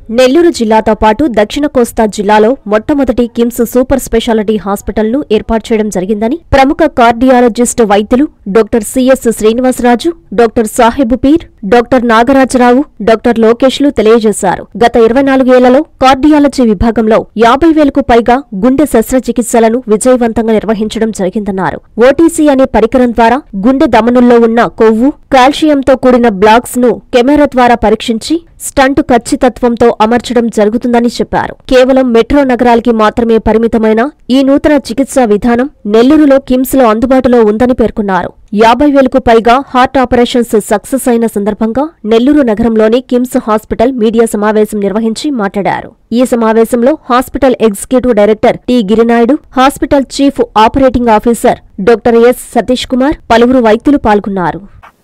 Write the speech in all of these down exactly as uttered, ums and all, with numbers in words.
నెల్లూరు జిల్లాతో పాటు దక్షిణ కోస్తా జిల్లాలో మొట్టమొదటి కిమ్స్ సూపర్ స్పెషాలిటీ హాస్పిటల్ను ఏర్పాటు చేయడం జరిగిందని ప్రముఖ కార్డియాలజిస్ట్ వైద్యులు doctor CS Srinivasaraju, doctor Saheb Peer, doctor Nagarajarao, doctor లోకేష్లు తెలియజేశారు. గత ఇరవై నాలుగేళ్లలో కార్డియాలజీ విభాగంలో యాభై వేలకు పైగా గుండె శస్త్రచికిత్సలను విజయవంతంగా నిర్వహించడం జరిగిందన్నారు. ఓటీసీ అనే పరికరం ద్వారా గుండె ధమనుల్లో ఉన్న కొవ్వు, కాల్షియంతో కూడిన బ్లాక్స్ ను కెమెరా ద్వారా పరీక్షించి స్టంట్ ఖచ్చితత్వంతో అమర్చడం జరుగుతుందని చెప్పారు. కేవలం మెట్రో నగరాలకి మాత్రమే పరిమితమైన ఈ నూతన చికిత్సా విధానం నెల్లూరులో కిమ్స్ లో అందుబాటులో ఉందని పేర్కొన్నారు. యాభై వేలకు పైగా హార్ట్ ఆపరేషన్స్ సక్సెస్ అయిన సందర్భంగా నెల్లూరు నగరంలోని కిమ్స్ హాస్పిటల్ మీడియా సమావేశం నిర్వహించి మాట్లాడారు. ఈ సమావేశంలో hospital executive director T Girinaidu, hospital chief operating officer doctor S Satish Kumar, పలువురు వైద్యులు పాల్గొన్నారు.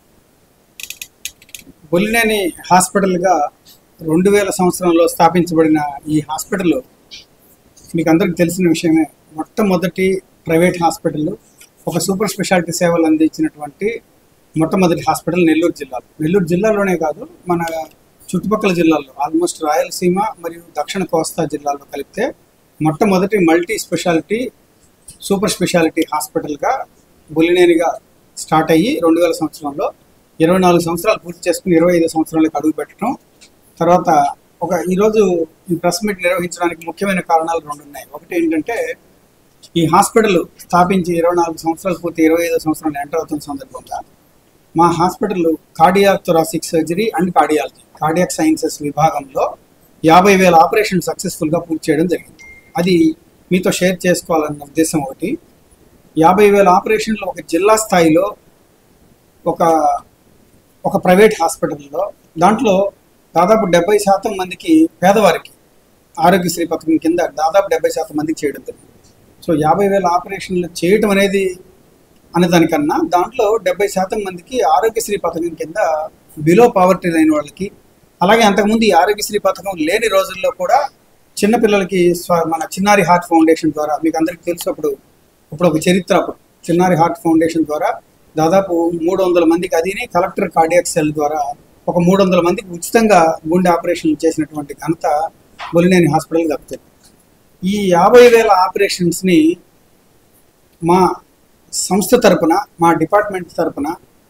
బొలినేని హాస్పిటల్గా రెండు వేల సంవత్సరంలో స్థాపించబడిన ఈ హాస్పిటల్ మీకు అందరికీ తెలిసిన విషయమే. మొట్టమొదటి ప్రైవేట్ హాస్పిటల్, ఒక సూపర్ స్పెషాలిటీ సేవలు అందించినటువంటి మొట్టమొదటి హాస్పిటల్ నెల్లూరు జిల్లాలో. నెల్లూరు జిల్లాలోనే కాదు, మన చుట్టుపక్కల జిల్లాల్లో ఆల్మోస్ట్ రాయలసీమ మరియు దక్షిణ కోస్తా జిల్లాల్లో కలిపితే మొట్టమొదటి మల్టీ స్పెషాలిటీ సూపర్ స్పెషాలిటీ హాస్పిటల్గా బొలినేనిగా స్టార్ట్ అయ్యి రెండు వేల సంవత్సరంలో ఇరవై నాలుగు సంవత్సరాలు పూర్తి చేసుకుని ఇరవై ఐదు సంవత్సరాలకు అడుగు పెట్టడం. తర్వాత ఒక ఈరోజు ఈ ప్రెస్ మీట్ నిర్వహించడానికి ముఖ్యమైన కారణాలు రెండు ఉన్నాయి. ఒకటి ఏంటంటే, ఈ హాస్పిటల్ స్థాపించి ఇరవై నాలుగు సంవత్సరాలు పూర్తి ఇరవై ఐదో సంవత్సరాలు ఎంటర్ అవుతున్న సందర్భంగా మా hospital cardiac thoracic surgery and cardiology cardiac sciences విభాగంలో యాభై వేల ఆపరేషన్ సక్సెస్ఫుల్గా పూర్తి చేయడం జరిగింది. అది మీతో షేర్ చేసుకోవాలన్న ఉద్దేశం ఒకటి. యాభై వేల ఆపరేషన్లు ఒక జిల్లా స్థాయిలో ఒక ఒక ప్రైవేట్ హాస్పిటల్లో, దాంట్లో దాదాపు డెబ్బై శాతం మందికి పేదవారికి ఆరోగ్యశ్రీ పథకం కింద దాదాపు డెబ్బై శాతం మందికి చేయడం జరిగింది. సో యాభై వేల ఆపరేషన్లు చేయటం అనేది అనేదానికన్నా దాంట్లో డెబ్బై శాతం మందికి ఆరోగ్యశ్రీ పథకం కింద బిలో పావర్టీ లైన్ వాళ్ళకి, అలాగే అంతకుముందు ఈ ఆరోగ్యశ్రీ పథకం లేని రోజుల్లో కూడా చిన్నపిల్లలకి స్వ మన చిన్నారి హార్ట్ ఫౌండేషన్ ద్వారా, మీకు అందరికీ తెలుసు, అప్పుడు ఇప్పుడు ఒక చరిత్ర, అప్పుడు చిన్నారి హార్ట్ ఫౌండేషన్ ద్వారా దాదాపు మూడు వందల మందికి, అదిని కలెక్టర్ కార్డియాక్ సెల్ ద్వారా ఒక మూడు వందల మందికి ఉచితంగా గుండె ఆపరేషన్లు చేసినటువంటి ఘనత బొలినేని హాస్పిటల్ దక్కుతుంది. ఈ యాభై వేల ఆపరేషన్స్ని మా సంస్థ తరపున, మా డిపార్ట్మెంట్ తరపున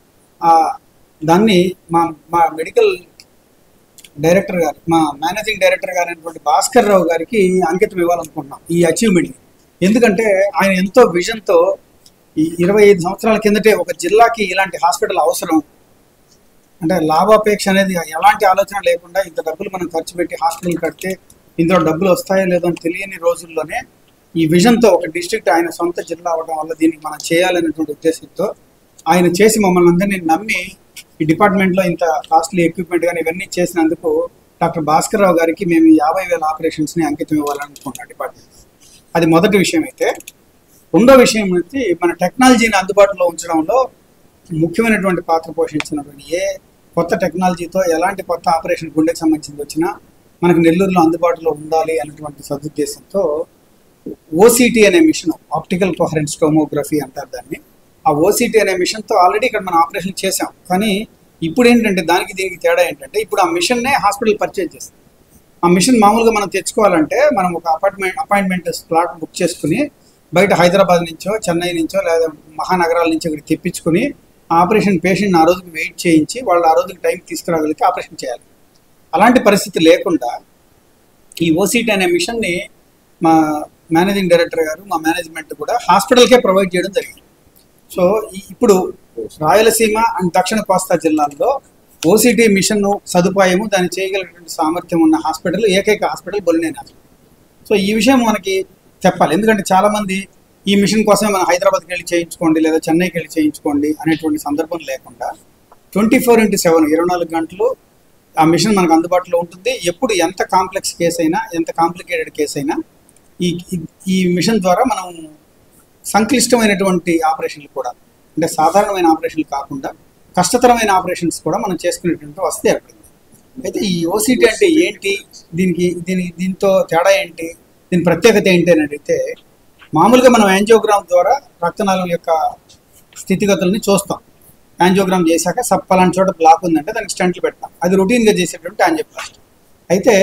దాన్ని మా మా మెడికల్ డైరెక్టర్ గారు, మా మేనేజింగ్ డైరెక్టర్ గారు అయినటువంటి భాస్కర్ రావు గారికి అంకితం ఇవ్వాలనుకుంటున్నాం ఈ అచీవ్మెంట్ని. ఎందుకంటే ఆయన ఎంతో విజన్తో ఈ ఇరవై ఐదు సంవత్సరాల కిందటే ఒక జిల్లాకి ఇలాంటి హాస్పిటల్ అవసరం, అంటే లాభాపేక్ష అనేది ఎలాంటి ఆలోచన లేకుండా ఇంత డబ్బులు మనం ఖర్చు పెట్టి హాస్పిటల్ కడితే ఇందులో డబ్బులు వస్తాయో లేదో అని తెలియని రోజుల్లోనే ఈ విజన్తో ఒక డిస్ట్రిక్ట్ ఆయన సొంత జిల్లా అవ్వడం వల్ల దీనికి మనం చేయాలనేటువంటి ఉద్దేశంతో ఆయన చేసి మమ్మల్ని అందరినీ నమ్మి ఈ డిపార్ట్మెంట్లో ఇంత కాస్ట్లీ ఎక్విప్మెంట్ కానీ ఇవన్నీ చేసినందుకు డాక్టర్ భాస్కర్ రావు గారికి మేము ఈ యాభై వేల ఆపరేషన్స్ని అంకితం ఇవ్వాలనుకుంటున్నాం డిపార్ట్మెంట్. అది మొదటి విషయం. అయితే రెండో విషయం వచ్చి, మన టెక్నాలజీని అందుబాటులో ఉంచడంలో ముఖ్యమైనటువంటి పాత్ర పోషించినటువంటి ఏ కొత్త టెక్నాలజీతో ఎలాంటి కొత్త ఆపరేషన్ గుండెకి సంబంధించింది వచ్చినా మనకు నెల్లూరులో అందుబాటులో ఉండాలి అనేటువంటి సదుద్దేశంతో ఓసీటీ అనే మిషన్, ఆప్టికల్ కోహరెన్స్ టోమోగ్రఫీ అంటారు దాన్ని. ఆ ఓసీటీ అనే మిషన్తో ఆల్రెడీ ఇక్కడ మనం ఆపరేషన్ చేసాం. కానీ ఇప్పుడు ఏంటంటే దానికి దీనికి తేడా ఏంటంటే, ఇప్పుడు ఆ మిషన్నే హాస్పిటల్ పర్చేజ్ చేస్తాం. ఆ మిషన్ మామూలుగా మనం తెచ్చుకోవాలంటే మనం ఒక అపార్ట్మెంట్ అపాయింట్మెంట్ స్లాట్ బుక్ చేసుకుని బయట హైదరాబాద్ నుంచో, చెన్నై నుంచో లేదా మహానగరాల నుంచి ఇక్కడ తెప్పించుకుని ఆపరేషన్ పేషెంట్ని ఆ రోజుకి వెయిట్ చేయించి వాళ్ళు ఆ రోజుకి టైంకి తీసుకురాగలిగితే ఆపరేషన్ చేయాలి. అలాంటి పరిస్థితి లేకుండా ఈ ఓసీటీ అనే మిషన్ని మా మేనేజింగ్ డైరెక్టర్ గారు, మా మేనేజ్మెంట్ కూడా హాస్పిటల్కే ప్రొవైడ్ చేయడం జరిగింది. సో ఇప్పుడు రాయలసీమ అండ్ దక్షిణ కోస్తా జిల్లాల్లో ఓసీటీ మిషన్ సదుపాయము, దాన్ని చేయగలిగినటువంటి సామర్థ్యం ఉన్న హాస్పిటల్ ఏకైక హాస్పిటల్ బొలినేని హాస్పిటల్. సో ఈ విషయం మనకి చెప్పాలి. ఎందుకంటే చాలామంది ఈ మిషన్ కోసమే మనం హైదరాబాద్కి వెళ్ళి చేయించుకోండి లేదా చెన్నైకి వెళ్ళి చేయించుకోండి అనేటువంటి సందర్భం లేకుండా ట్వంటీ ఫోర్ ఇంటూ సెవెన్ ఇరవై నాలుగు గంటలు ఆ మిషన్ మనకు అందుబాటులో ఉంటుంది. ఎప్పుడు ఎంత కాంప్లెక్స్ కేసు అయినా, ఎంత కాంప్లికేటెడ్ కేసు అయినా ఈ ఈ మిషన్ ద్వారా మనం సంక్లిష్టమైనటువంటి ఆపరేషన్లు కూడా, అంటే సాధారణమైన ఆపరేషన్లు కాకుండా కష్టతరమైన ఆపరేషన్స్ కూడా మనం చేసుకునేటువంటి వస్తే ఏర్పడింది. అయితే ఈ ఓసీటీ అంటే ఏంటి, దీనికి దీని దీంతో తేడా ఏంటి, దీని ప్రత్యేకత ఏంటి అని అడిగితే, మామూలుగా మనం యాంజియోగ్రామ్ ద్వారా రక్తనాళం యొక్క స్థితిగతుల్ని చూస్తాం. యాంజియోగ్రామ్ చేశాక సబ్ పలానా చోట బ్లాక్ ఉందంటే దానికి స్టంట్లు పెడతాం. అది రొటీన్గా చేసేటువంటి యాంజియోప్లాస్టీ. అయితే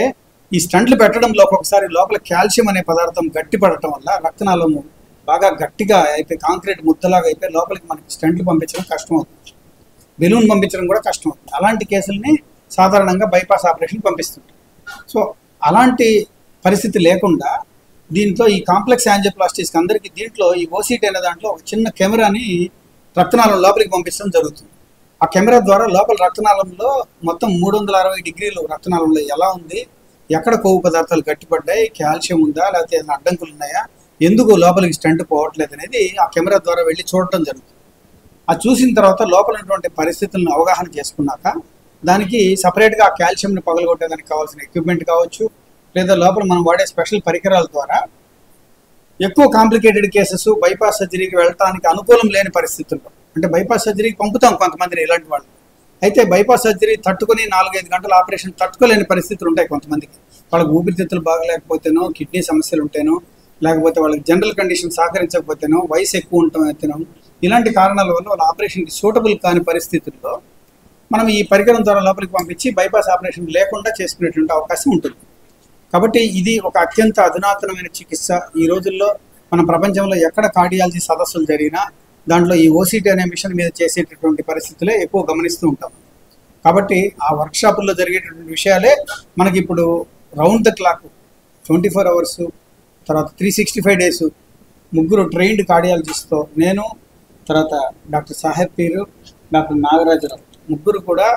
ఈ స్టంట్లు పెట్టడంలో ఒక్కొక్కసారి లోపల కాల్షియం అనే పదార్థం గట్టి పడటం వల్ల రక్తనాళము బాగా గట్టిగా అయిపోయి కాంక్రీట్ ముద్దలాగా అయిపోయి లోపలికి మనకి స్టంట్లు పంపించడం కష్టం అవుతుంది, బెలూన్ పంపించడం కూడా కష్టం అవుతుంది. అలాంటి కేసుల్ని సాధారణంగా బైపాస్ ఆపరేషన్ పంపిస్తుంటారు. సో అలాంటి పరిస్థితి లేకుండా దీంట్లో ఈ కాంప్లెక్స్ యాంజియోప్లాస్టీస్కి అందరికీ దీంట్లో ఈ ఓసీటీ అనే దాంట్లో ఒక చిన్న కెమెరాని రక్తనాళం లోపలికి పంపించడం జరుగుతుంది. ఆ కెమెరా ద్వారా లోపల రక్తనాళంలో మొత్తం మూడు వందల అరవై డిగ్రీలు రక్తనాళంలో ఎలా ఉంది, ఎక్కడ కొవ్వు పదార్థాలు గట్టిపడ్డాయి, కాల్షియం ఉందా, లేకపోతే ఏదైనా అడ్డంకులు ఉన్నాయా, ఎందుకు లోపలికి స్టంట్ పోవట్లేదు అనేది ఆ కెమెరా ద్వారా వెళ్ళి చూడటం జరుగుతుంది. అది చూసిన తర్వాత లోపల ఉన్నటువంటి పరిస్థితులను అవగాహన చేసుకున్నాక దానికి సపరేట్గా ఆ కాల్షియంని పగలగొట్టేదానికి కావాల్సిన ఎక్విప్మెంట్ కావచ్చు, లేదా లోపల మనం వాడే స్పెషల్ పరికరాల ద్వారా ఎక్కువ కాంప్లికేటెడ్ కేసెస్ బైపాస్ సర్జరీకి వెళ్ళటానికి అనుకూలం లేని పరిస్థితుల్లో, అంటే బైపాస్ సర్జరీకి పంపుతాం కొంతమందిని ఇలాంటి వాళ్ళు, అయితే బైపాస్ సర్జరీ తట్టుకుని నాలుగైదు గంటల ఆపరేషన్ తట్టుకోలేని పరిస్థితులు ఉంటాయి కొంతమందికి. వాళ్ళకి ఊపిరితిత్తులు బాగలేకపోతేనో, కిడ్నీ సమస్యలు ఉంటేనో, లేకపోతే వాళ్ళకి జనరల్ కండిషన్ సహకరించకపోతేనో, వయసు ఎక్కువ ఉండటం, ఇలాంటి కారణాల వల్ల వాళ్ళ ఆపరేషన్కి సూటబుల్ కాని పరిస్థితుల్లో మనం ఈ పరికరం ద్వారా లోపలికి పంపించి బైపాస్ ఆపరేషన్ లేకుండా చేసుకునేటువంటి అవకాశం ఉంటుంది. కాబట్టి ఇది ఒక అత్యంత అధునాతనమైన చికిత్స. ఈ రోజుల్లో మన ప్రపంచంలో ఎక్కడ కార్డియాలజీ సదస్సులు జరిగినా దాంట్లో ఈ ఓసీటీ అనే మిషన్ మీద చేసేటటువంటి పరిస్థితులే ఎక్కువ గమనిస్తూ ఉంటాం. కాబట్టి ఆ వర్క్షాపుల్లో జరిగేటటువంటి విషయాలే మనకి ఇప్పుడు round the clock twenty four hours తర్వాత త్రీ సిక్స్టీ ఫైవ్ డేస్ ముగ్గురు ట్రైన్డ్ కార్డియాలజిస్ట్తో, నేను తర్వాత డాక్టర్ సాహెబ్ పీరు, డాక్టర్ నాగరాజరావు, ముగ్గురు కూడా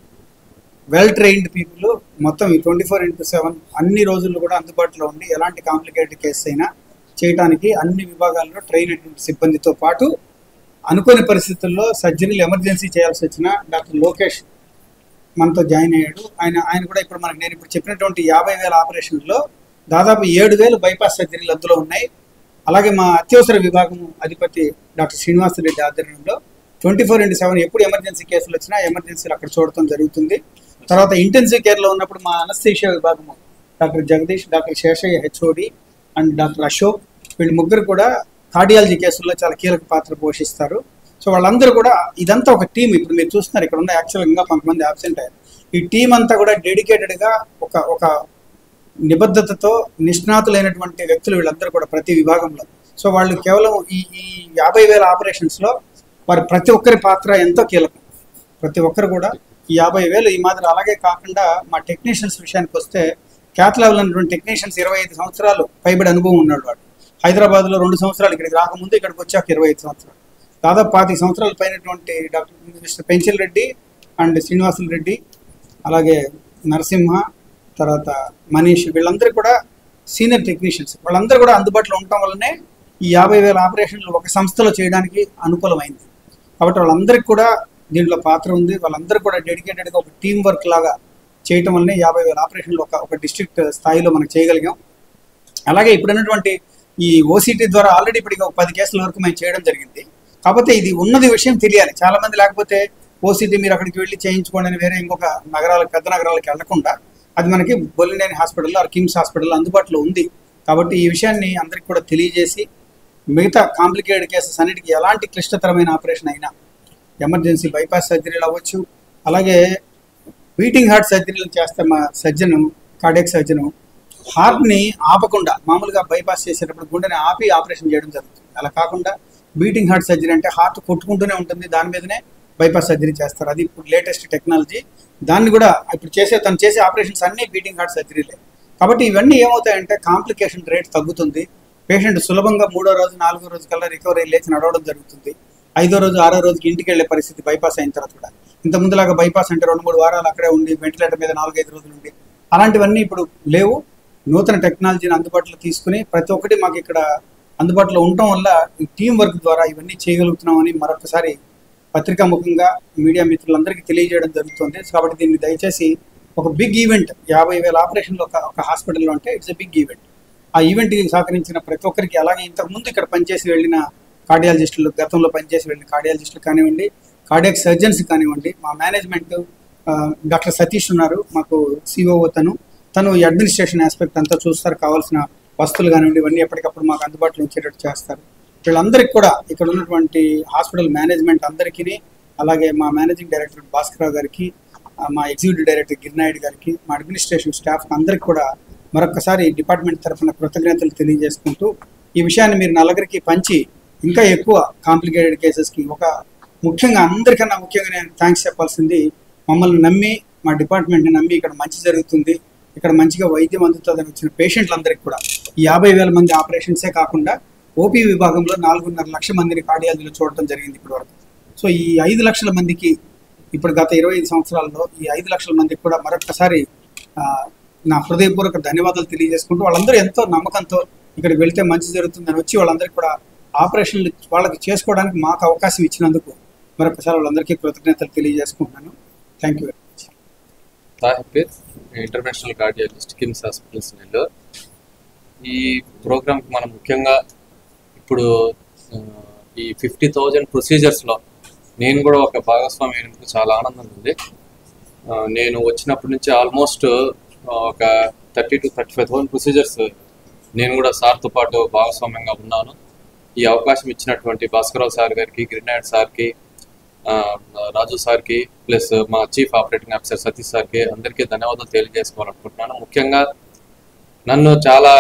వెల్ ట్రైన్డ్ పీపుల్. మొత్తం ఈ ట్వంటీ ఫోర్ ఇంటూ సెవెన్ అన్ని రోజుల్లో కూడా అందుబాటులో ఉండి ఎలాంటి కాంప్లికేటెడ్ కేసు అయినా చేయడానికి అన్ని విభాగాల్లో ట్రైన్ అయినటువంటి సిబ్బందితో పాటు అనుకోని పరిస్థితుల్లో సర్జరీలు ఎమర్జెన్సీ చేయాల్సి వచ్చిన డాక్టర్ లోకేష్ మనతో జాయిన్ అయ్యాడు. ఆయన ఆయన కూడా ఇప్పుడు మనకు నేను ఇప్పుడు చెప్పినటువంటి యాభై వేల ఆపరేషన్లో దాదాపు ఏడు వేలు బైపాస్ సర్జరీలు అందులో ఉన్నాయి. అలాగే మా అత్యవసర విభాగం అధిపతి డాక్టర్ శ్రీనివాసరెడ్డి ఆధ్వర్యంలో ట్వంటీ ఫోర్ ఇంటూ సెవెన్ ఎప్పుడు ఎమర్జెన్సీ కేసులు వచ్చినా ఎమర్జెన్సీలు అక్కడ చూడటం జరుగుతుంది. తర్వాత ఇంటెన్సివ్ కేర్లో ఉన్నప్పుడు మా అనస్థీషియా విభాగము doctor Jagadish, doctor Seshaiah HOD and doctor Ashok, వీళ్ళు ముగ్గురు కూడా కార్డియాలజీ కేసుల్లో చాలా కీలక పాత్ర పోషిస్తారు. సో వాళ్ళందరూ కూడా ఇదంతా ఒక టీం. ఇప్పుడు మీరు చూస్తున్నారు ఇక్కడ ఉన్న యాక్చువల్గా కొంతమంది అబ్సెంట్ అయ్యారు. ఈ టీం అంతా కూడా డెడికేటెడ్గా ఒక ఒక నిబద్ధతతో నిష్ణాతులైనటువంటి వ్యక్తులు వీళ్ళందరూ కూడా ప్రతి విభాగంలో. సో వాళ్ళు కేవలం ఈ ఈ యాభై వేల ఆపరేషన్స్లో వారి ప్రతి ఒక్కరి పాత్ర ఎంతో కీలకం. ప్రతి ఒక్కరు కూడా ఈ యాభై వేలు ఈ మాదిరి. అలాగే కాకుండా మా టెక్నీషియన్స్ విషయానికి వస్తే క్యాత్ లెవెల్ ఉన్నటువంటి టెక్నీషియన్స్ ఇరవై ఐదు సంవత్సరాలు పైబడి అనుభవం ఉన్నాడు. వాడు హైదరాబాద్లో రెండు సంవత్సరాలు ఇక్కడికి రాకముందు, ఇక్కడికి వచ్చాక ఇరవై ఐదు సంవత్సరాలు, దాదాపు పాతి సంవత్సరాల పైనటువంటి doctor mister Penchil Reddy and Srinivasulu Reddy, అలాగే నరసింహ, తర్వాత మనీష్, వీళ్ళందరూ కూడా సీనియర్ టెక్నీషియన్స్. వాళ్ళందరూ కూడా అందుబాటులో ఉండటం వల్లనే ఈ యాభై వేల ఆపరేషన్లు ఒక సంస్థలో చేయడానికి అనుకూలమైంది. కాబట్టి వాళ్ళందరికీ కూడా దీంట్లో పాత్ర ఉంది. వాళ్ళందరూ కూడా డెడికేటెడ్గా ఒక టీం వర్క్ లాగా చేయటం వల్లనే యాభై వేల ఆపరేషన్లు ఒక ఒక డిస్ట్రిక్ట్ స్థాయిలో మనం చేయగలిగాం. అలాగే ఇప్పుడున్నటువంటి ఈ ఓసీటీ ద్వారా ఆల్రెడీ ఇప్పటికి ఒక పది కేసుల వరకు మేము చేయడం జరిగింది. కాకపోతే ఇది ఉన్నది విషయం తెలియాలి చాలామంది. లేకపోతే ఓసీటీ మీరు అక్కడికి వెళ్ళి చేయించుకోండి అని వేరే ఇంకొక నగరాలకు, పెద్ద నగరాలకు వెళ్లకుండా అది మనకి బొల్లినేని హాస్పిటల్లో ఆర్ కిమ్స్ హాస్పిటల్లో అందుబాటులో ఉంది. కాబట్టి ఈ విషయాన్ని అందరికీ కూడా తెలియజేసి మిగతా కాంప్లికేటెడ్ కేసెస్ అన్నిటికీ ఎలాంటి క్లిష్టతరమైన ఆపరేషన్ అయినా, ఎమర్జెన్సీ బైపాస్ సర్జరీలు అవ్వచ్చు, అలాగే బీటింగ్ హార్ట్ సర్జరీలు చేస్తే మా సర్జను, కార్డియాక్ సర్జను హార్ట్ని ఆపకుండా, మామూలుగా బైపాస్ చేసేటప్పుడు గుండెని ఆపి ఆపరేషన్ చేయడం జరుగుతుంది. అలా కాకుండా బీటింగ్ హార్ట్ సర్జరీ అంటే హార్ట్ కొట్టుకుంటూనే ఉంటుంది, దాని మీదనే బైపాస్ సర్జరీ చేస్తారు. అది ఇప్పుడు లేటెస్ట్ టెక్నాలజీ. దాన్ని కూడా ఇప్పుడు చేసే తను చేసే ఆపరేషన్స్ అన్నీ బీటింగ్ హార్ట్ సర్జరీలే. కాబట్టి ఇవన్నీ ఏమవుతాయంటే కాంప్లికేషన్ రేట్ తగ్గుతుంది. పేషెంట్ సులభంగా మూడో రోజు, నాలుగో రోజు కల్లా రికవరీ లేచి నడవడం జరుగుతుంది. ఐదో రోజు, ఆరో రోజుకి ఇంటికి వెళ్ళే పరిస్థితి బైపాస్ అయిన తర్వాత కూడా. ఇంత ముందులాగా బైపాస్ అంటే రెండు మూడు వారాలు అక్కడే ఉండి వెంటిలేటర్ మీద నాలుగైదు రోజులు ఉండి అలాంటివన్నీ ఇప్పుడు లేవు. నూతన టెక్నాలజీని అందుబాటులో తీసుకుని ప్రతి ఒక్కటి మాకు ఇక్కడ అందుబాటులో ఉండటం వల్ల ఈ టీం వర్క్ ద్వారా ఇవన్నీ చేయగలుగుతున్నామని మరొకసారి పత్రికా ముఖంగా మీడియా మిత్రులందరికీ తెలియజేయడం జరుగుతుంది. కాబట్టి దీన్ని దయచేసి ఒక బిగ్ ఈవెంట్, యాభై వేల ఆపరేషన్లు ఒక ఒక హాస్పిటల్లో అంటే ఇట్స్ ఎ బిగ్ ఈవెంట్. ఆ ఈవెంట్కి సహకరించిన ప్రతి ఒక్కరికి, అలాగే ఇంతకుముందు ఇక్కడ పనిచేసి వెళ్ళిన కార్డియాలజిస్టులు, గతంలో పనిచేసి వెళ్ళిన కార్డియాలజిస్టులు కానివ్వండి, కార్డియాక్ సర్జన్స్ కానివ్వండి, మా మేనేజ్మెంట్ డాక్టర్ సతీష్ ఉన్నారు మాకు సిఓఓ, తను తను అడ్మినిస్ట్రేషన్ ఆస్పెక్ట్ అంతా చూస్తారు. కావాల్సిన వస్తువులు కానివ్వండి ఇవన్నీ ఎప్పటికప్పుడు మాకు అందుబాటులో ఉంచేటట్టు చేస్తారు. వీళ్ళందరికీ కూడా ఇక్కడ ఉన్నటువంటి హాస్పిటల్ మేనేజ్మెంట్ అందరికీ, అలాగే మా మేనేజింగ్ డైరెక్టర్ భాస్కరరావు గారికి, మా ఎగ్జిక్యూటివ్ డైరెక్టర్ గిరినాయుడు గారికి, మా అడ్మినిస్ట్రేషన్ స్టాఫ్ అందరికి కూడా మరొకసారి డిపార్ట్మెంట్ తరఫున కృతజ్ఞతలు తెలియజేసుకుంటూ, ఈ విషయాన్ని మీరు నలుగురికి పంచి ఇంకా ఎక్కువ కాంప్లికేటెడ్ కేసెస్కి ఒక ముఖ్యంగా అందరికన్నా ముఖ్యంగా నేను థ్యాంక్స్ చెప్పాల్సింది, మమ్మల్ని నమ్మి మా డిపార్ట్మెంట్ని నమ్మి ఇక్కడ మంచి జరుగుతుంది, ఇక్కడ మంచిగా వైద్యం అందుతుందని వచ్చిన పేషెంట్లందరికీ కూడా ఈ యాభై వేల మంది ఆపరేషన్సే కాకుండా ఓపీ విభాగంలో నాలుగున్నర లక్షల మందిని కార్డియాలజీలో చూడటం జరిగింది ఇప్పటి వరకు. సో ఈ ఐదు లక్షల మందికి ఇప్పుడు గత ఇరవై ఐదు సంవత్సరాల్లో ఈ ఐదు లక్షల మందికి కూడా మరొకసారి నా హృదయపూర్వక ధన్యవాదాలు తెలియజేసుకుంటూ, వాళ్ళందరూ ఎంతో నమ్మకంతో ఇక్కడికి వెళ్తే మంచి జరుగుతుందని వచ్చి వాళ్ళందరికీ కూడా ఆపరేషన్లు వాళ్ళకి చేసుకోవడానికి మాకు అవకాశం ఇచ్చినందుకు మరొకసారి వాళ్ళందరికీ కృతజ్ఞతలు తెలియజేసుకుంటున్నాను. Thank you very much. Tahir, international cardiologist, KIMS hospitals Nellore. ఈ ప్రోగ్రామ్కి మనం ముఖ్యంగా ఇప్పుడు ఈ ఫిఫ్టీ థౌజండ్ ప్రొసీజర్స్లో నేను కూడా ఒక భాగస్వామి అయినందుకు చాలా ఆనందంగా ఉంది. నేను వచ్చినప్పటి నుంచి ఆల్మోస్ట్ ఒక thirty to thirty five thousand procedures నేను కూడా సార్తో పాటు భాగస్వామ్యంగా ఉన్నాను. ఈ అవకాశం ఇచ్చినటువంటి భాస్కరరావు సార్ గారికి, గిరినాయుడు సార్కి, రాజు సార్కి, ప్లస్ మా చీఫ్ ఆపరేటింగ్ ఆఫీసర్ సతీష్ సార్కి అందరికీ ధన్యవాదాలు తెలియజేసుకోవాలనుకుంటున్నాను. ముఖ్యంగా నన్ను చాలా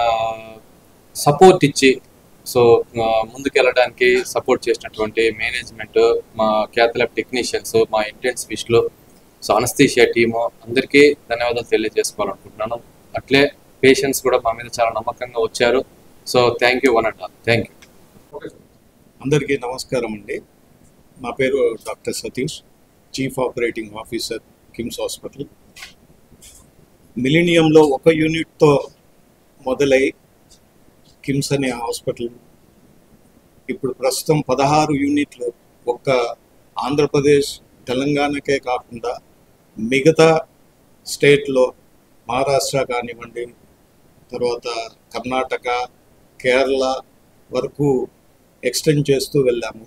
సపోర్ట్ ఇచ్చి సో ముందుకెళ్ళడానికి సపోర్ట్ చేసినటువంటి మేనేజ్మెంట్, మా క్యాథలాబ్ టెక్నీషియన్స్, మా ఇంటెన్సివిస్టులు, సో అనస్థీషియా టీము అందరికీ ధన్యవాదాలు తెలియజేసుకోవాలనుకుంటున్నాను. అట్లే పేషెంట్స్ కూడా మా మీద చాలా నమ్మకంగా వచ్చారు. So thank you one and all. Thank you. అందరికీ నమస్కారం అండి. నా పేరు doctor Satish, chief operating officer, KIMS hospital. మిలీనియంలో ఒక యూనిట్తో మొదలై కిమ్స్ అనే హాస్పిటల్ ఇప్పుడు ప్రస్తుతం పదహారు యూనిట్లు ఒక్క ఆంధ్రప్రదేశ్, తెలంగాణకే కాకుండా మిగతా స్టేట్లో మహారాష్ట్ర కానివ్వండి, తర్వాత కర్ణాటక, కేరళ వరకు ఎక్స్టెండ్ చేస్తూ వెళ్ళాము.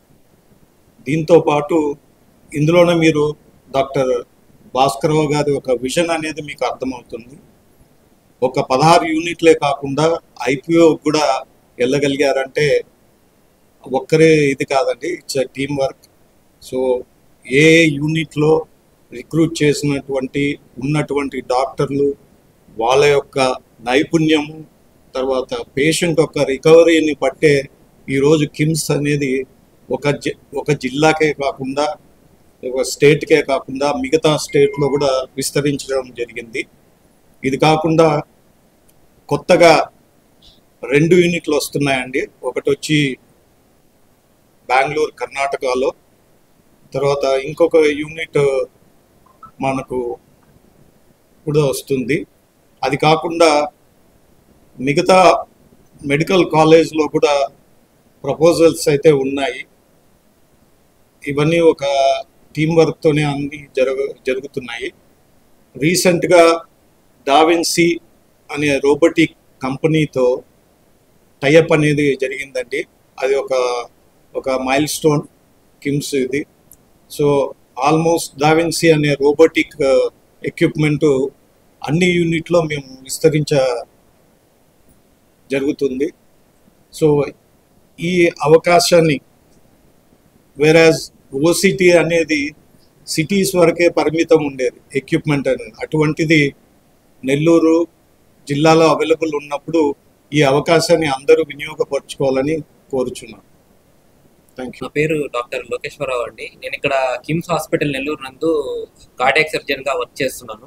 దీంతో పాటు ఇందులోనే మీరు డాక్టర్ భాస్కరరావు గారి ఒక విజన్ అనేది మీకు అర్థమవుతుంది. ఒక పదహారు యూనిట్లే కాకుండా ఐపీఓ కూడా వెళ్ళగలిగారంటే ఒక్కరే ఇది కాదండి, ఇట్స్ టీమ్ వర్క్. సో ఏ యూనిట్లో రిక్రూట్ చేసినటువంటి ఉన్నటువంటి డాక్టర్లు వాళ్ళ యొక్క నైపుణ్యము, తర్వాత పేషెంట్ యొక్క రికవరీని పట్టే ఈరోజు కిమ్స్ అనేది ఒక జి ఒక జిల్లాకే కాకుండా, ఒక స్టేట్కే కాకుండా మిగతా స్టేట్లో కూడా విస్తరించడం జరిగింది. ఇది కాకుండా కొత్తగా రెండు యూనిట్లు వస్తున్నాయండి. ఒకటి వచ్చి బెంగళూరు, కర్ణాటకలో, తర్వాత ఇంకొక యూనిట్ మనకు కూడా వస్తుంది. అది కాకుండా మిగతా మెడికల్ కాలేజ్లో కూడా ప్రపోజల్స్ అయితే ఉన్నాయి. ఇవన్నీ ఒక టీం వర్క్తోనే అన్ని జరుగు జరుగుతున్నాయి. రీసెంట్గా డావిన్సీ అనే రోబోటిక్ కంపెనీతో టైఅప్ అనేది జరిగిందండి. అది ఒక ఒక మైల్ స్టోన్ కిమ్స్ ఇది. సో ఆల్మోస్ట్ డావిన్సీ అనే రోబోటిక్ ఎక్విప్మెంటు అన్ని యూనిట్లో మేము విస్తరించ జరుగుతుంది. సో ఈ అవకాశాన్ని, వేరాజ్ ఓసిటీ అనేది సిటీస్ వరకే పరిమితం ఉండేది ఎక్విప్మెంట్ అనేది, అటువంటిది నెల్లూరు జిల్లాలో అవైలబుల్ ఉన్నప్పుడు ఈ అవకాశాన్ని అందరూ వినియోగపరచుకోవాలని కోరుచున్నాను. Thank you. నా పేరు డాక్టర్ లోకేశ్వరరావు అండి. నేను ఇక్కడ కిమ్స్ హాస్పిటల్ నెల్లూరు నందు కార్డియాక్ సర్జన్గా వర్క్ చేస్తున్నాను.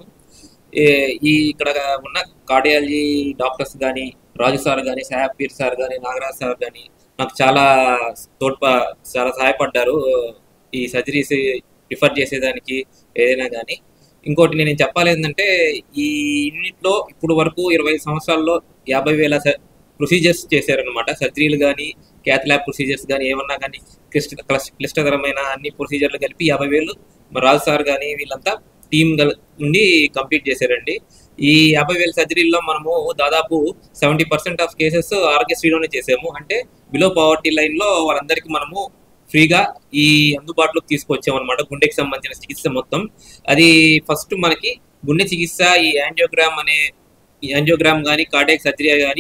ఈ ఇక్కడ ఉన్న కార్డియాలజీ డాక్టర్స్ కానీ, రాజు సార్ కానీ, సాహెబ్ సార్ కానీ, నాగరాజ్ సార్ కానీ నాకు చాలా తోడ్ప చాలా సహాయపడ్డారు ఈ సర్జరీస్ రిఫర్ చేసేదానికి ఏదైనా కానీ. ఇంకోటి నేను చెప్పాలి ఏంటంటే, ఈ యూనిట్లో ఇప్పుడు వరకు ఇరవై సంవత్సరాల్లో యాభై వేల ప్రొసీజర్స్ చేశారనమాట. సర్జరీలు కానీ, క్యాథ్లాబ్ ప్రొసీజర్స్ కానీ, ఏమన్నా కానీ క్లిష్ట క్లిష్టతరమైన అన్ని ప్రొసీజర్లు కలిపి యాభై వేలు రాజు సార్ కానీ వీళ్ళంతా టీమ్ నుండి కంప్లీట్ చేశారండి. ఈ యాభై వేల సర్జరీల్లో మనము దాదాపు సెవెంటీ పర్సెంట్ ఆఫ్ కేసెస్ ఆరోగ్యశ్రీలోనే చేసాము. అంటే బిలో పవర్టీ లైన్లో వాళ్ళందరికీ మనము ఫ్రీగా ఈ అందుబాటులోకి తీసుకొచ్చామన్నమాట. గుండెకి సంబంధించిన చికిత్స మొత్తం. అది ఫస్ట్ మనకి గుండె చికిత్స, ఈ యాంజియోగ్రామ్ అనే యాంజియోగ్రామ్ కానీ, కార్డియాక్ సర్జరీ కానీ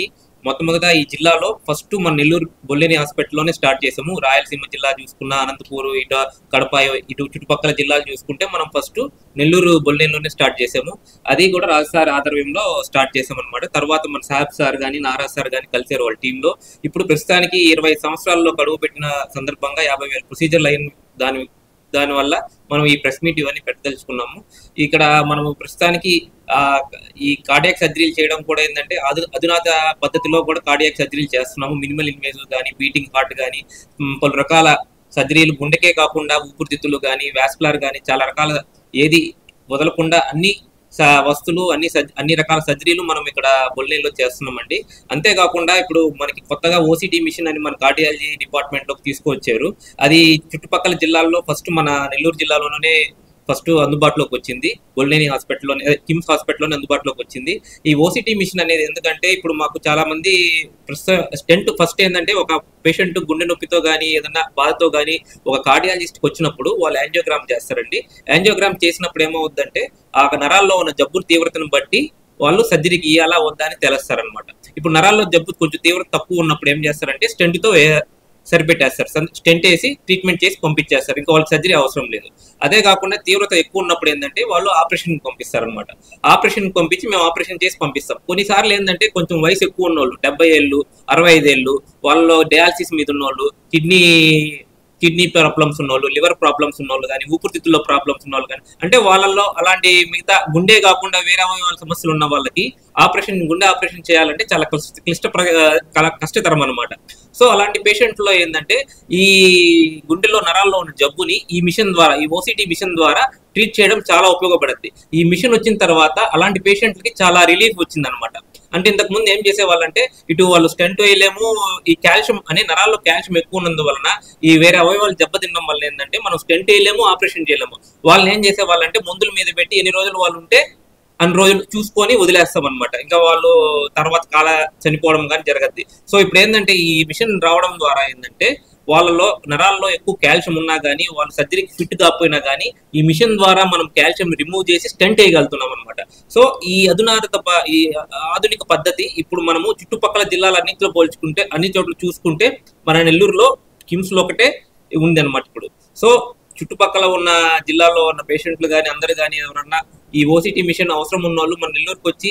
మొట్టమొదట ఈ జిల్లాలో ఫస్ట్ మన నెల్లూరు బొల్లేని హాస్పిటల్లోనే స్టార్ట్ చేసాము. రాయలసీమ జిల్లా చూసుకున్న, అనంతపూర్, ఇటు కడప, ఇటు చుట్టుపక్కల జిల్లాలు చూసుకుంటే మనం ఫస్ట్ నెల్లూరు బొల్లేనిలోనే స్టార్ట్ చేసాము. అది కూడా రాజు సార్ ఆధ్వర్యంలో స్టార్ట్ చేసాం అనమాట. తర్వాత మన సాహెబ్ సార్ కానీ నారాజ్ సార్ కానీ కలిసారు వాళ్ళ టీంలో. ఇప్పుడు ప్రస్తుతానికి ఇరవై సంవత్సరాల్లో గడువు పెట్టిన సందర్భంగా యాభై వేల ప్రొసీజర్లు అయిన దాని దానివల్ల మనం ఈ ప్రెస్ మీట్ ఇవన్నీ పెట్టదలుచుకున్నాము. ఇక్కడ మనము ప్రస్తుతానికి ఆ ఈ కార్డియాక్ సర్జరీలు చేయడం కూడా ఏంటంటే అధు అధునాత పద్ధతిలో కూడా కార్డియాక్ సర్జరీలు చేస్తున్నాము. మినిమల్ ఇన్వేజివ్ కానీ, బీటింగ్ హార్ట్ కానీ, పలు రకాల సర్జరీలు, గుండెకే కాకుండా ఊపిరితిత్తులు కానీ, వాస్కులర్ కానీ, చాలా రకాల ఏది వదలకుండా అన్ని వస్తువులు అన్ని అన్ని రకాల సర్జరీలు మనం ఇక్కడ బొల్లేలో చేస్తున్నామండి. అంతేకాకుండా ఇప్పుడు మనకి కొత్తగా ఓసిటీ మిషన్ అని మన కార్డియాలజీ డిపార్ట్మెంట్ లోకి తీసుకువచ్చారు. అది చుట్టుపక్కల జిల్లాల్లో ఫస్ట్ మన నెల్లూరు జిల్లాలోనే ఫస్ట్ అందుబాటులోకి వచ్చింది. బొల్లేని హాస్పిటల్లోనే, కిమ్స్ హాస్పిటల్లోనే అందుబాటులోకి వచ్చింది ఈ ఓసిటీ మిషన్ అనేది. ఎందుకంటే ఇప్పుడు మాకు చాలా మంది స్టెంట్ ఫస్ట్ ఏంటంటే ఒక పేషెంట్ గుండె నొప్పితో కానీ ఏదైనా బాధతో కానీ ఒక కార్డియాలజిస్ట్కి వచ్చినప్పుడు వాళ్ళు యాంజియోగ్రామ్ చేస్తారండి. యాంజియోగ్రామ్ చేసినప్పుడు ఏమవుద్దంటే ఆ నరాల్లో ఉన్న జబ్బు తీవ్రతను బట్టి వాళ్ళు సర్జరీకి ఇయ్యాలా వద్దా అని తెలుస్తారనమాట. ఇప్పుడు నరాల్లో జబ్బు కొంచెం తీవ్రత తక్కువ ఉన్నప్పుడు ఏం చేస్తారంటే స్టెంట్తో సరిపెట్టేస్తారు, స్టెంట్ వేసి ట్రీట్మెంట్ చేసి పంపించేస్తారు. ఇంకా వాళ్ళకి సర్జరీ అవసరం లేదు. అదే కాకుండా తీవ్రత ఎక్కువ ఉన్నప్పుడు ఏంటంటే వాళ్ళు ఆపరేషన్ పంపిస్తారు అనమాట. ఆపరేషన్ పంపించి మేము ఆపరేషన్ చేసి పంపిస్తాం. కొన్నిసార్లు ఏంటంటే కొంచెం వయసు ఎక్కువ ఉన్నోళ్ళు, డెబ్బై ఏళ్ళు అరవై ఐదేళ్ళు, వాళ్ళు డయాలసిస్ మీద ఉన్నోళ్ళు, కిడ్నీ కిడ్నీ ప్రాబ్లమ్స్ ఉన్నోళ్ళు, లివర్ ప్రాబ్లమ్స్ ఉన్నోళ్ళు కానీ, ఊపిరితిత్తుల్లో ప్రాబ్లమ్స్ ఉన్నోళ్ళు కానీ, అంటే వాళ్ళల్లో అలాంటి మిగతా గుండె కాకుండా వేరే అవయవాల సమస్యలు ఉన్న వాళ్ళకి ఆపరేషన్ గుండె ఆపరేషన్ చేయాలంటే చాలా క్లిష్ట కష్టతరం అనమాట. సో అలాంటి పేషెంట్లో ఏంటంటే ఈ గుండెలో నరాల్లో ఉన్న జబ్బుని ఈ మిషన్ ద్వారా, ఈ ఓసిటీ మిషన్ ద్వారా ట్రీట్ చేయడం చాలా ఉపయోగపడుతుంది. ఈ మిషన్ వచ్చిన తర్వాత అలాంటి పేషెంట్లకి చాలా రిలీఫ్ వచ్చింది అనమాట. అంటే ఇంతకు ముందు ఏం చేసేవాళ్ళంటే ఇటు వాళ్ళు స్టెంట్ వేయలేము, ఈ కాల్షియం అనే నరాల్లో కాల్షియం ఎక్కువ ఉన్నందువలన ఈ వేరే అవయవాలు దెబ్బతినడం వల్ల ఏంటంటే మనం స్టెంట్ వేయలేము, ఆపరేషన్ చేయలేము. వాళ్ళని ఏం చేసేవాళ్ళంటే మందుల మీద పెట్టి ఎన్ని రోజులు వాళ్ళు ఉంటే అన్ని రోజులు చూసుకొని వదిలేస్తాం అనమాట. ఇంకా వాళ్ళు తర్వాత కాల చనిపోవడం కానీ జరగద్ది. సో ఇప్పుడు ఏంటంటే ఈ మిషన్ రావడం ద్వారా ఏంటంటే వాళ్ళలో నరాల్లో ఎక్కువ కాల్షియం ఉన్నా కానీ, వాళ్ళు సర్జరీకి ఫిట్ కాకపోయినా కానీ ఈ మిషన్ ద్వారా మనం కాల్షియం రిమూవ్ చేసి స్టెంట్ వేయగలుగుతున్నాం అనమాట. సో ఈ అధునాత ఈ ఆధునిక పద్ధతి ఇప్పుడు మనము చుట్టుపక్కల జిల్లాలన్నింటిలో పోల్చుకుంటే అన్ని చోట్ల చూసుకుంటే మన నెల్లూరులో కిమ్స్లో ఒకటే ఉంది అనమాట ఇప్పుడు. సో చుట్టుపక్కల ఉన్న జిల్లాలో ఉన్న పేషెంట్లు కానీ అందరు కానీ ఎవరన్నా ఈ ఓసిటీ మిషన్ అవసరం ఉన్న వాళ్ళు మన నెల్లూరుకి వచ్చి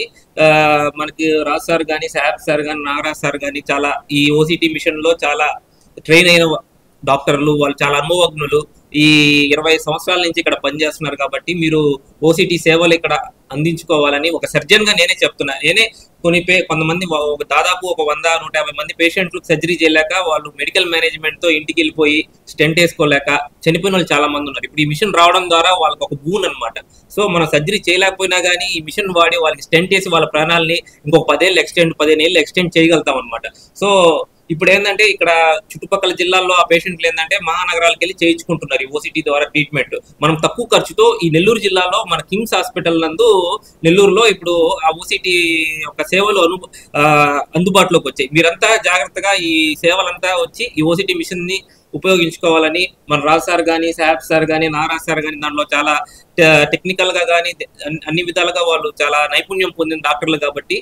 మనకి రాజ్ సార్ కానీ, సాహెబ్ సార్ కానీ, నాగరాజ్ సార్ కానీ చాలా ఈ ఓసిటీ మిషన్ లో చాలా ట్రైన్ అయిన డాక్టర్లు, వాళ్ళు చాలా అనుభవజ్ఞులు, ఈ ఇరవై సంవత్సరాల నుంచి ఇక్కడ పనిచేస్తున్నారు. కాబట్టి మీరు ఓసిటీ సేవలు ఇక్కడ అందించుకోవాలని ఒక సర్జన్ గా నేనే చెప్తున్నా. నేనే కొన్ని పే కొంతమంది దాదాపు ఒక వంద నూట యాభై మంది పేషెంట్లు సర్జరీ చేయలేక వాళ్ళు మెడికల్ మేనేజ్మెంట్ తో ఇంటికి వెళ్ళిపోయి స్టెంట్ వేసుకోలేక చనిపోయిన వాళ్ళు చాలా మంది ఉన్నారు. ఇప్పుడు ఈ మిషన్ రావడం ద్వారా వాళ్ళకి ఒక బూన్ అనమాట. సో మనం సర్జరీ చేయలేకపోయినా కానీ ఈ మిషన్ వాడి వాళ్ళకి స్టెంట్ వేసి వాళ్ళ ప్రాణాలని ఇంకొక పదేళ్ళు ఎక్స్టెండ్ పదిహేను ఏళ్ళు ఎక్స్టెండ్ చేయగలుగుతాం అనమాట. సో ఇప్పుడు ఏంటంటే ఇక్కడ చుట్టుపక్కల జిల్లాల్లో ఆ పేషెంట్లు ఏంటంటే మహానగరాలకు వెళ్ళి చేయించుకుంటున్నారు ఈ ఓసిటీ ద్వారా ట్రీట్మెంట్. మనం తక్కువ ఖర్చుతో ఈ నెల్లూరు జిల్లాలో మన కిమ్స్ హాస్పిటల్ నందు నెల్లూరులో ఇప్పుడు ఆ ఓసిటీ యొక్క సేవలు అను అందుబాటులోకి వచ్చాయి. మీరంతా జాగ్రత్తగా ఈ సేవలంతా వచ్చి ఈ ఓసిటీ మిషన్ ని ఉపయోగించుకోవాలని మన రాజ్ సార్ కానీ, సాహెబ్ సార్ కానీ, నారాజ్ సార్ కానీ దాంట్లో చాలా టెక్నికల్ గా కానీ అన్ని విధాలుగా వాళ్ళు చాలా నైపుణ్యం పొందిన డాక్టర్లు కాబట్టి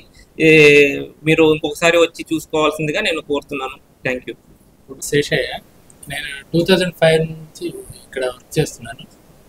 మీరు ఇంకొకసారి వచ్చి చూసుకోవాల్సిందిగా నేను కోరుతున్నాను. Thank you. శేషయ్య, నేను టూ థౌజండ్ ఫైవ్ నుంచి ఇక్కడ వర్క్ చేస్తున్నాను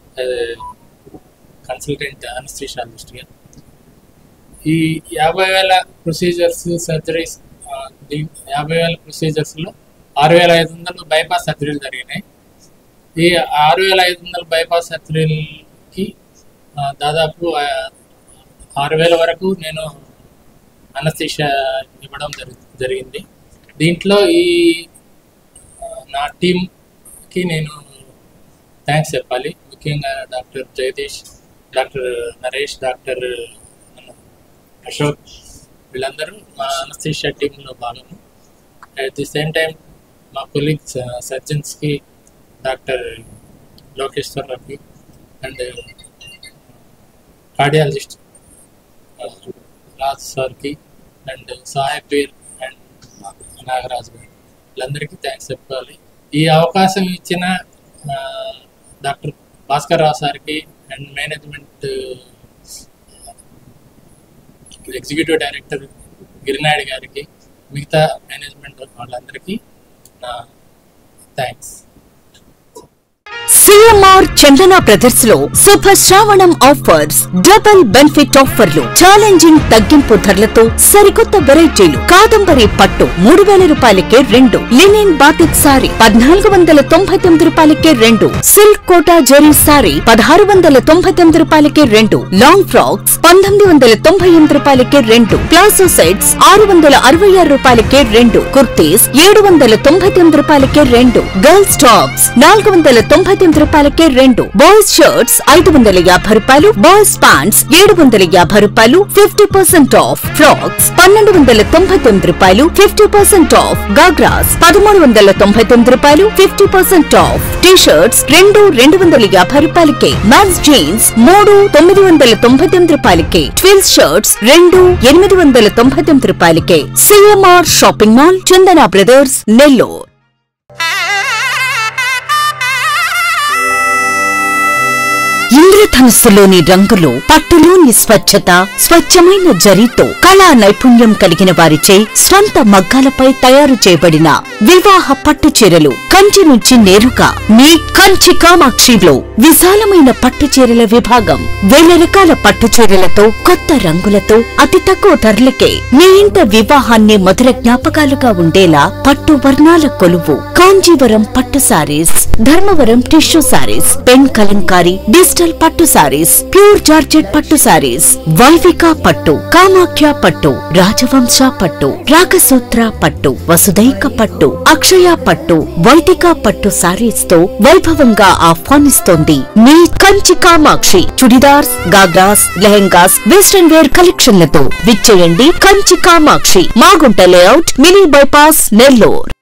కన్సల్టెంట్ అనస్థీషియాలజిస్ట్గా. ఈ యాభై వేల ప్రొసీజర్స్ సర్జరీస్ యాభై వేల ప్రొసీజర్స్లో ఆరు వేల ఐదు వందలు బైపాస్ సర్జరీలు జరిగినాయి. ఈ ఆరు వేల ఐదు వందల బైపాస్ సర్జరీలకి దాదాపు ఆరు వేల వరకు నేను అనస్థీషియా ఇవ్వడం జరి జరిగింది. దీంట్లో ఈ నా టీంకి నేను థ్యాంక్స్ చెప్పాలి. ముఖ్యంగా doctor Jagadish, doctor Naresh, doctor Ashok, వీళ్ళందరూ మా అనస్థీషియా టీంలో భాగము. అట్ ది సేమ్ టైం మా కొలీగ్స్ సర్జన్స్కి డాక్టర్ లోకేశ్వరరావుకి అండ్ కార్డియాలజిస్ట్ రాజ్ సార్కి అండ్ సాహెబ్ అండ్ నాగరాజ్ గారు, వీళ్ళందరికీ థ్యాంక్స్ చెప్పాలి. ఈ అవకాశం ఇచ్చిన డాక్టర్ భాస్కర్ రావు సార్కి and management executive director Girinaidu గారికి మిగతా మేనేజ్మెంట్ వాళ్ళందరికీ నా థ్యాంక్స్. సిఎంఆర్ చందన బ్రదర్స్ లో Shubha Shravanam offers, double benefit ఆఫర్లు, ఛాలెంజింగ్ తగ్గింపు ధరలతో సరికొత్త వెరైటీలు. కాదంబరి పట్టు మూడు వేల రూపాయలకే రెండు, లినిన్ బాటిక్ సారీ పద్నాలుగు వందల తొంభై తొమ్మిది రూపాయలకే రెండు, సిల్క్ కోటా జెరీ సారీ పదహారు వందల తొంభై తొమ్మిది రూపాయలకే రెండు, లాంగ్ ఫ్రాక్స్ పంతొమ్మిది వందల తొంభై ఎనిమిది రూపాయలకే రెండు, ప్లాజో సెట్స్ ఆరు వందల అరవై ఆరు రూపాయలకే రెండు, కుర్తీస్ ఏడు వందల తొంభై తొమ్మిది రూపాయలకే రెండు, గర్ల్స్ టాప్స్ నాలుగు వందల తొంభై తొమ్మిది రూపాయలకే రెండు, బాయ్స్ షర్ట్స్ ఐదు వందల యాభై రూపాయలు, బాయ్స్ ప్యాంట్స్ ఏడు వందల యాభై రూపాయలు, ఫిఫ్టీ పర్సెంట్ ఆఫ్. ఫ్రాక్స్ పన్నెండు వందల తొంభై తొమ్మిది రూపాయలు, ఫిఫ్టీ పర్సెంట్ ఆఫ్. గాగ్రాస్ పదమూడు వందల తొంభై తొమ్మిది రూపాయలు, fifty percent off. T shirts రెండు రెండు వందల యాభై రూపాయలకే, మ్యాన్స్ జీన్స్ మూడు తొమ్మిది వందల తొంభై తొమ్మిది రూపాయలకే, ట్విల్స్ షర్ట్స్ రెండు ఎనిమిది వందల తొంభై తొమ్మిది రూపాయలకే. CMR shopping mall, Chandana brothers, Nellore. ఇంద్రధనుస్సులోని రంగులు, పట్టులోని స్వచ్ఛత, స్వచ్ఛమైన జరీతో కళా నైపుణ్యం కలిగిన వారిచే స్వంత మగ్గాలపై తయారు చేయబడిన వివాహ పట్టు చీరలు కంచి నుంచి నేరుగా మీ కంచి కామాక్షిలో విశాలమైన పట్టు చీరల విభాగం. వేల రకాల పట్టు చీరలతో, కొత్త రంగులతో, అతి తక్కువ ధరలకే మీ ఇంట వివాహాన్ని మధుర జ్ఞాపకాలుగా ఉండేలా పట్టు వర్ణాల కొలువు కాంజీవరం పట్టు saris, Dharmavaram tissue saris, pen Kalamkari digital పట్టు సారీస్, ప్యూర్ జార్జెట్ పట్టు సారీస్, వైవిక పట్టు, కామాఖ్య పట్టు, రాజవంశ పట్టు, రాగసూత్ర పట్టు, వసుదైక పట్టు, అక్షయ పట్టు, వైదిక పట్టు సారీస్ తో వైభవంగా ఆహ్వానిస్తోంది మీ కంచి కామాక్షి. చుడిదార్స్, గాగ్రాస్, లెహెంగాస్, వెస్టర్న్ వేర్ కలెక్షన్లతో విచ్చేయండి Kanchi Kamakshi, Magunta layout, mini bypass, Nellore.